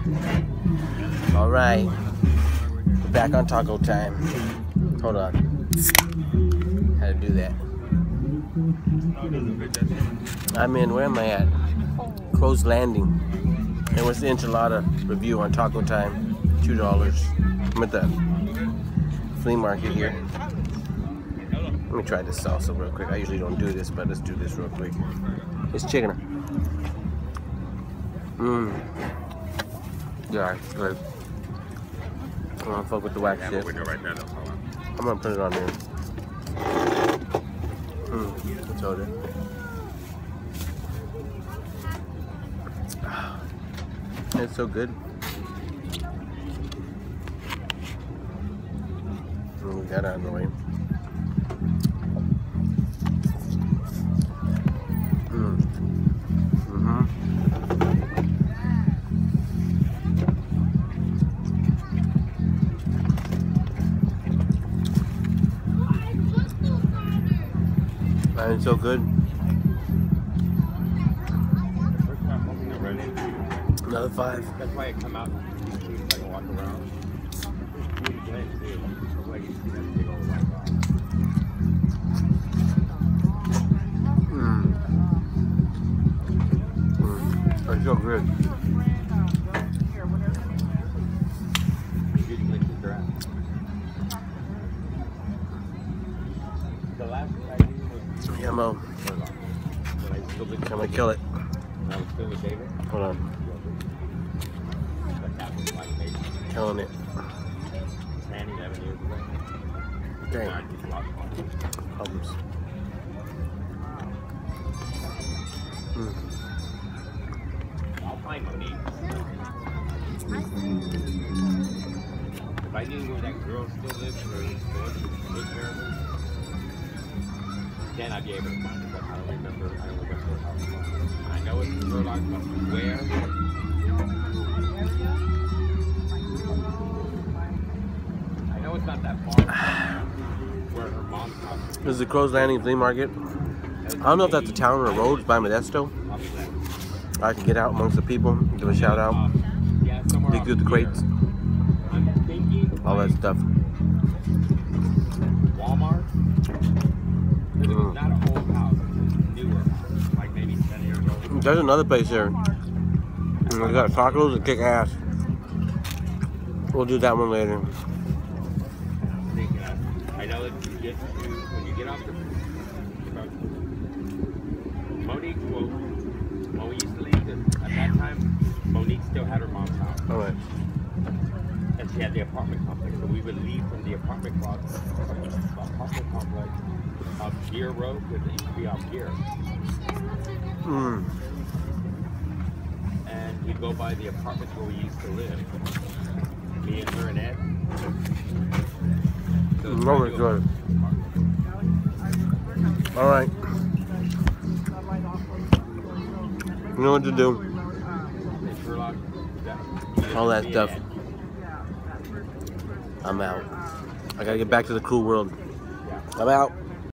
All right, we're back on taco time. Hold on. How to do that? I'm in. Where am I at? Crow's Landing. And what's the enchilada review on taco time? $2. I'm at the flea market here. Let me try this salsa real quick. I usually don't do this, but let's do this real quick. It's chicken. Yeah, it's good. I don't fuck with the wax shit. I'm gonna put it on there. Let's hold it. It's so good. Move that out of the way. It's so good. Another 5. That's why I come out and walk around. It's so good. The last thing I did was Yeah, Mo. Can I kill it? I was still with David. Hold on. Killing it. 10, 11 years ago. Dang. Problems. I'll find Monique. If I knew where that girl still lives or is going to take care of her, then I'd be able to find it, but I don't remember her house. I know it's Sherlock, but where? I know it's not that far where her mom's house is. This is the Crow's Landing Flea Market. I don't know if that's a town or a road. It's by Modesto. I can get out amongst the people, give a shout out, dig through the crates, all that stuff. Walmart. Not an old house, it's a newer house, like maybe 10 years old. There's another place there. We got tacos and kick ass. We'll do that one later. I know that when you get off the Monique, when we used to leave, at that time, Monique still had her mom's house. All right. And she had the apartment complex, so we would leave from the apartment complex up Gear Road, because it used to be off Gear. And we'd go by the apartments where we used to live. Me and her and Ed. So Very good. All right. You know what to do. All that stuff. I'm out. I gotta get back to the cool world. I'm out.